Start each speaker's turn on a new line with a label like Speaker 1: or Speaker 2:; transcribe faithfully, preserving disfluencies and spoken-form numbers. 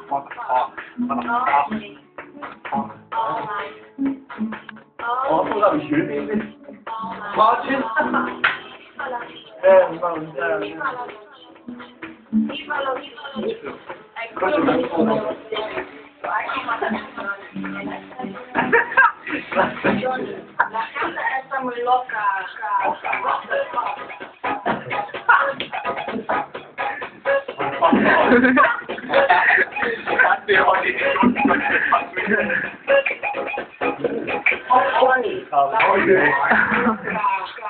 Speaker 1: 哦，说到你学的，花钱。哎，你把我们家。
Speaker 2: La casa está muy loca.
Speaker 1: Oh,